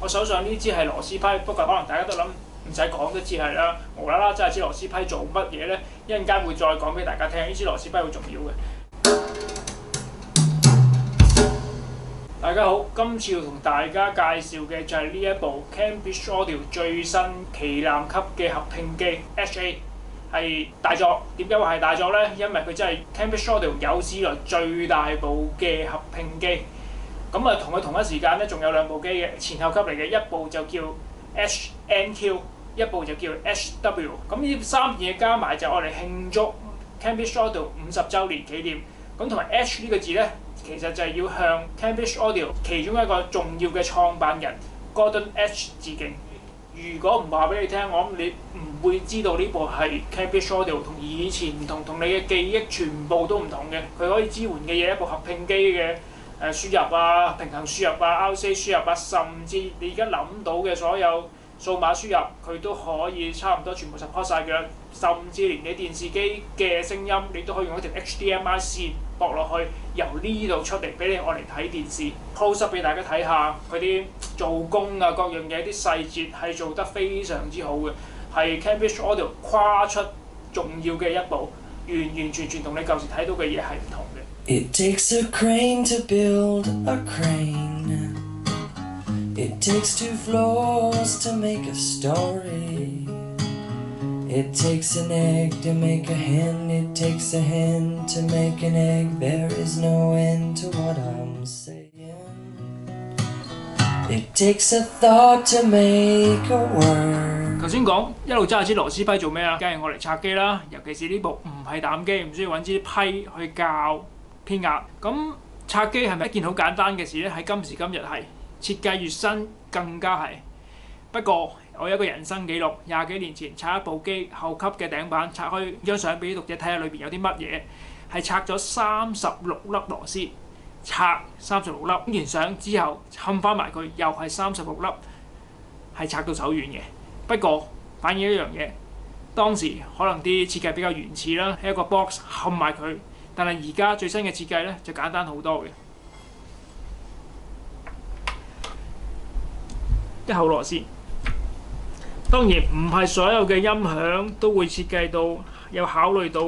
我手上呢支係螺絲批，不過可能大家都諗唔使講都知係啦，無啦啦真係支螺絲批做乜嘢咧？一陣間會再講俾大家聽，呢支螺絲批好重要嘅。大家好，今次要同大家介紹嘅就係呢一部 Cambridge Audio 最新旗艦級嘅合拼機 HA， 係大作。點解話係大作呢？因為佢真係 Cambridge Audio 有史以來最大部嘅合拼機。咁啊，同佢同一時間咧，仲有兩部機嘅前後級嚟嘅，一部就叫 HNQ， 一部就叫 HW。咁呢三件嘢加埋就愛嚟慶祝 Cambridge Audio 50週年紀念。咁同埋 H 呢個字咧，其實就係要向 Cambridge Audio 其中一個重要嘅創辦人 Gordon H 致敬。如果唔話俾你聽，我諗你唔會知道呢部係 Cambridge Audio 同以前唔同，同你嘅記憶全部都唔同嘅。佢可以支援嘅嘢，一部合拼機嘅輸入啊、平衡輸入啊、RCA 輸入啊，甚至你而家諗到嘅所有數碼輸入，佢都可以差唔多全部 support 曬嘅。甚至連你電視機嘅聲音，你都可以用一條 HDMI 線駁落去，由呢度出嚟俾你愛嚟睇電視。close up 俾大家睇下佢啲做工啊，各樣嘢啲細節係做得非常之好嘅，係 Cambridge Audio 跨出重要嘅一步，完完全全同你舊時睇到嘅嘢係唔同嘅。 It takes a crane to build a crane. It takes 2 floors to make a story. It takes an egg to make a hen. It takes a hen to make an egg. There is no end to what I'm saying. It takes a thought to make a word. 頭先講一路揸支螺絲批做咩啊？梗係我嚟拆機啦，尤其是呢部唔係膽機，唔需要揾支批去校偏壓。咁拆機係咪一件好簡單嘅事咧？喺今時今日係，設計越新更加係。不過我有一個人生記錄，20幾年前拆一部機後級嘅頂板，拆開張相俾讀者睇下裏邊有啲乜嘢，係拆咗36粒螺絲，拆36粒，影完相之後冚翻埋佢，又係36粒，係拆到手軟嘅。不過反映一樣嘢，當時可能啲設計比較原始啦，喺一個 box 冚埋佢，但係而家最新嘅設計咧就簡單好多嘅。一口螺絲。當然唔係所有嘅音響都會設計到有考慮到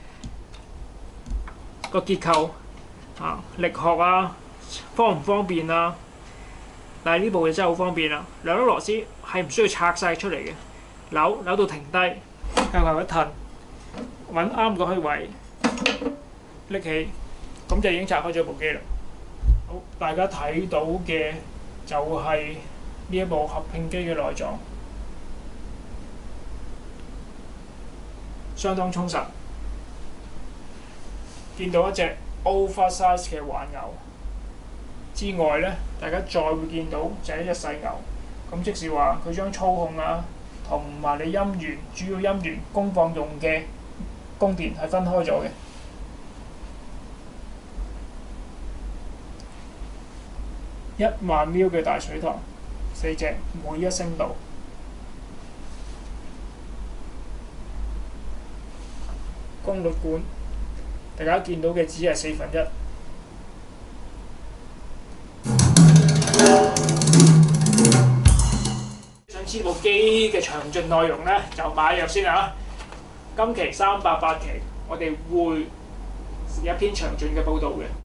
個結構力學啊，方唔方便啊。但係呢部嘢真係好方便啊！兩粒螺絲係唔需要拆晒出嚟嘅，扭到停低，向後一褪，揾啱個虛位，拎起，咁就已經拆開咗部機啦。好，大家睇到嘅就係呢一部合拼機嘅內臟。相當充實，見到一隻 oversize 嘅環牛之外咧，大家再會見到就係一隻細牛。咁即是話佢將操控啊，同埋你音源主要音源功放用嘅供電係分開咗嘅。10000ml嘅大水塘，4隻，每一聲道。功率管，大家見到嘅只係1/4。想知部機嘅詳盡內容咧，就買入先啊！今期388期，我哋會有一篇詳盡嘅報導嘅。